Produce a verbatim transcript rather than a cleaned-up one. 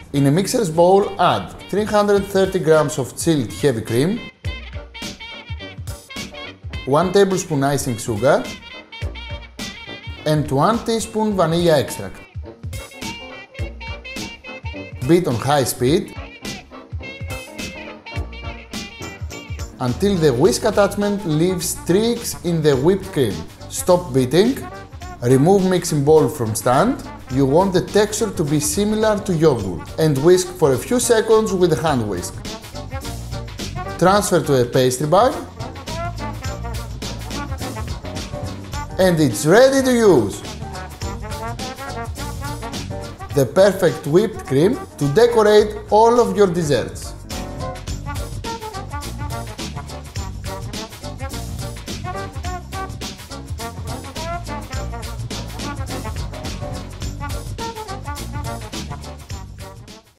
In a mixer's bowl, add three hundred thirty grams of chilled heavy cream, one tablespoon icing sugar, and one teaspoon vanilla extract. Beat on high speed until the whisk attachment leaves streaks in the whipped cream. Stop beating, remove mixing bowl from stand. You want the texture to be similar to yogurt and whisk for a few seconds with a hand whisk. Transfer to a pastry bag and it's ready to use. The perfect whipped cream to decorate all of your desserts.